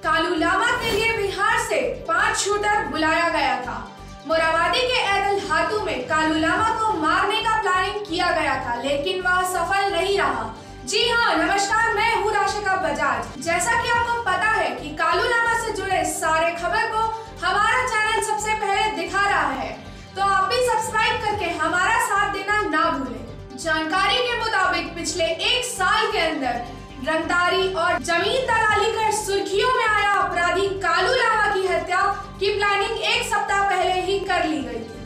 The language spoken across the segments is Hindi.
कालू लामा के लिए बिहार से 5 शूटर बुलाया गया था। मोरहाबादी के ऐदल हाथू में कालू लामा को मारने का प्लानिंग किया गया था, लेकिन वह सफल नहीं रहा। जी हाँ, नमस्कार, मैं हूँ राशिका बजाज। जैसा कि आपको पता है कि कालू लामा से जुड़े सारे खबर को हमारा चैनल सबसे पहले दिखा रहा है, तो आप भी सब्सक्राइब करके हमारा साथ देना ना भूलें। जानकारी के मुताबिक पिछले 1 साल के अंदर रंगदारी और जमीन दलाली कर सुर्खियों में आया अपराधी कालू लामा की हत्या की प्लानिंग 1 सप्ताह पहले ही कर ली गई थी।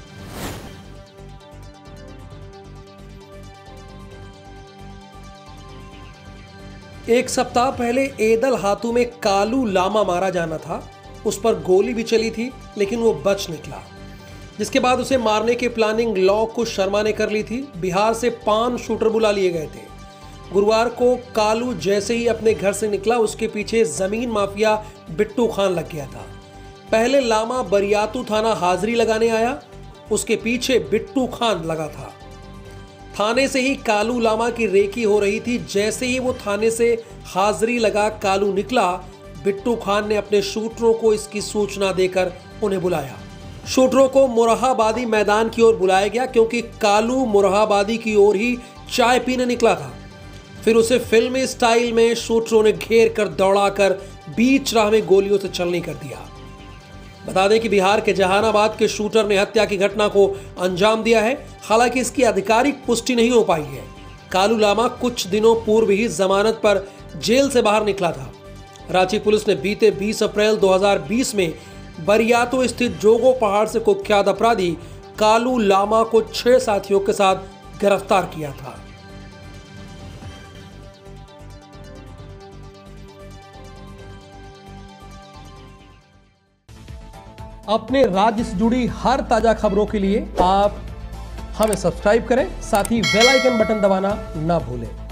एक सप्ताह पहले ऐदल हाथू में कालू लामा मारा जाना था। उस पर गोली भी चली थी, लेकिन वो बच निकला, जिसके बाद उसे मारने की प्लानिंग लौ कुश शर्मा ने कर ली थी। बिहार से 5 शूटर बुला लिए गए थे। गुरुवार को कालू जैसे ही अपने घर से निकला, उसके पीछे जमीन माफिया बिट्टू खान लग गया था। पहले लामा बरियातू थाना हाजिरी लगाने आया, उसके पीछे बिट्टू खान लगा था। थाने से ही कालू लामा की रेकी हो रही थी। जैसे ही वो थाने से हाजिरी लगा कालू निकला, बिट्टू खान ने अपने शूटरों को इसकी सूचना देकर उन्हें बुलाया। शूटरों को मोरहाबादी मैदान की ओर बुलाया गया, क्योंकि कालू मोरहाबादी की ओर ही चाय पीने निकला था। फिर उसे फिल्मी स्टाइल में शूटरों ने घेर कर दौड़ाकर बीच राह में गोलियों से चलनी कर दिया। बता दें कि बिहार के जहानाबाद के शूटर ने हत्या की घटना को अंजाम दिया है। हालांकि इसकी आधिकारिक पुष्टि नहीं हो पाई है। कालू लामा कुछ दिनों पूर्व ही जमानत पर जेल से बाहर निकला था। रांची पुलिस ने बीते 20 अप्रैल 2020 में बरियातू स्थित जोगो पहाड़ से कुख्यात अपराधी कालू लामा को 6 साथियों के साथ गिरफ्तार किया था। अपने राज्य से जुड़ी हर ताजा खबरों के लिए आप हमें सब्सक्राइब करें, साथ ही बेल आइकन बटन दबाना ना भूलें।